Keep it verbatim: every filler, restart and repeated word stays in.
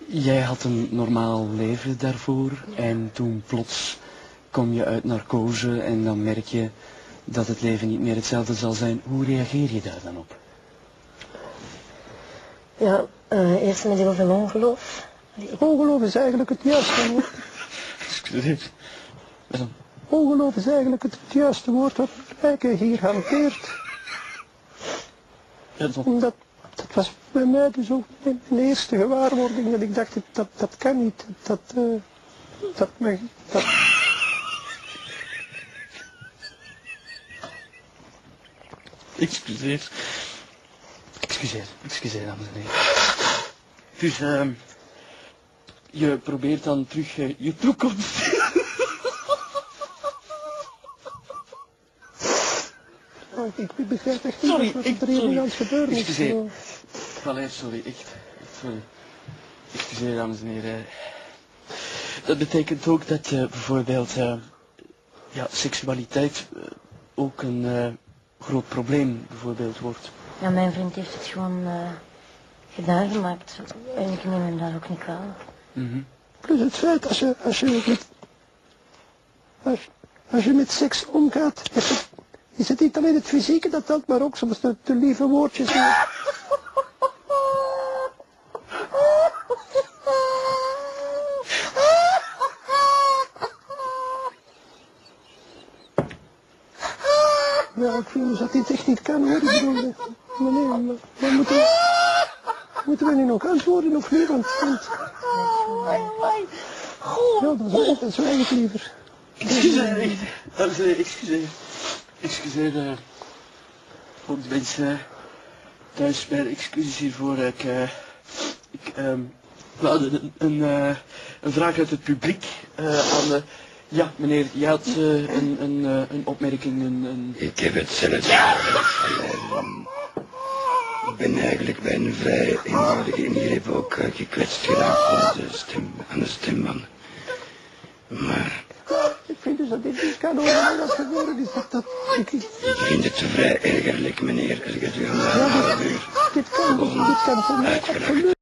jij had een normaal leven daarvoor en toen plots kom je uit narcose en dan merk je dat het leven niet meer hetzelfde zal zijn. Hoe reageer je daar dan op? Ja, uh, eerst met heel veel ongeloof. Ongeloof is eigenlijk het juiste woord. Excuseer. Ongeloof is eigenlijk het juiste woord wat Rijke hier hanteert. Ja, dat... Omdat, dat was bij mij dus ook mijn eerste gewaarwording dat ik dacht, dat, dat kan niet. Dat, uh, dat, me, dat... Excuseer. Excuseer, excuseer, dames en heren. Dus, uh, je probeert dan terug uh, je toekomst... Oh, ik begrijp echt niet sorry, wat ik, er hier sorry. aan het gebeuren is. Excuseer. Allee, sorry, echt. Sorry. Excuseer, dames en heren. Dat betekent ook dat je bijvoorbeeld, uh, ja, seksualiteit uh, ook een uh, groot probleem bijvoorbeeld wordt. Ja, mijn vriend heeft het gewoon uh, gedaan gemaakt. En ik neem hem daar ook niet kwalijk. Mm-hmm. Plus het feit, als je, als je, met, als, als je met seks omgaat, is het, is het niet alleen het fysieke dat telt, maar ook soms de, de lieve woordjes. En... Ja, ik vind dus dat dit echt niet kan hoor. Ik bedoel, maar nee, maar, maar moeten, we, moeten we nu nog antwoorden of niet? Want, want... Ja, dan zwijg, dan zwijg ik liever. Excuseer, dames en heren, excuseer. Excuseer, uh, ook de mensen thuis bij de excuses hiervoor. Ik, uh, ik, um, we hadden een, een, uh, een vraag uit het publiek uh, aan de... Ja, meneer, je had uh, een, een, uh, een opmerking, een, een... Ik heb hetzelfde. Um, ik ben eigenlijk bij een vrij eenvoudige ingreep ook uh, gekwetst geraakt aan de stem, aan de stembanden. Maar... Ik vind dus dat dit niet kan horen dat gebeuren is. Dat, dat, ik, ik... ik vind het vrij ergerlijk, meneer, als ik het u aan de Ja, half uur dit kan, dit kan voor mij absoluut.